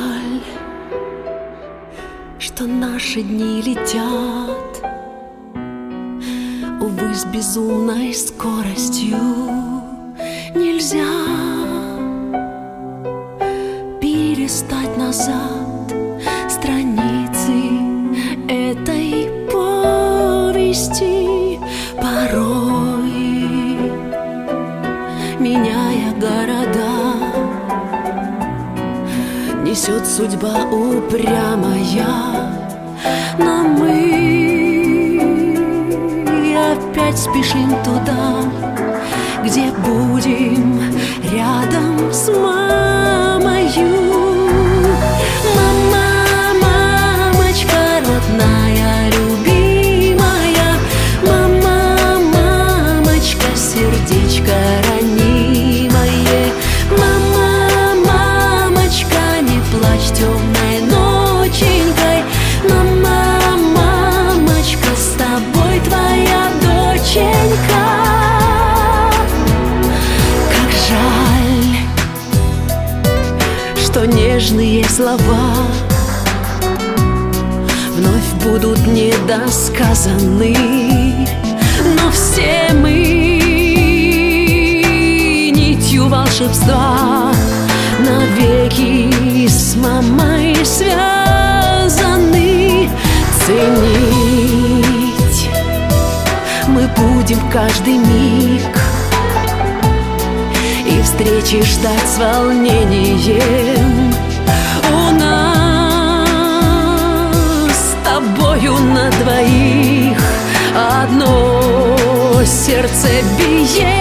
жаль, что наши дни летят, увы, с безумной скоростью. Нельзя перелистать назад страницы этой повести. Порой, меняя города, несет судьба упрямая, но мы опять спешим туда, где будем рядом с мамою. Мама, мамочка родная, любимая, мама, мамочка, сердечко ранимое, мама, мамочка, не плачь темной ноченькой, мама, мамочка, с тобой твоя доченька. Как жаль, что нежные слова вновь будут недосказаны, но все мы нитью волшебства навеки с мамой связаны. Ценить мы будем каждый миг и встречи ждать с волнением. У нас с тобою на двоих одно сердце биение.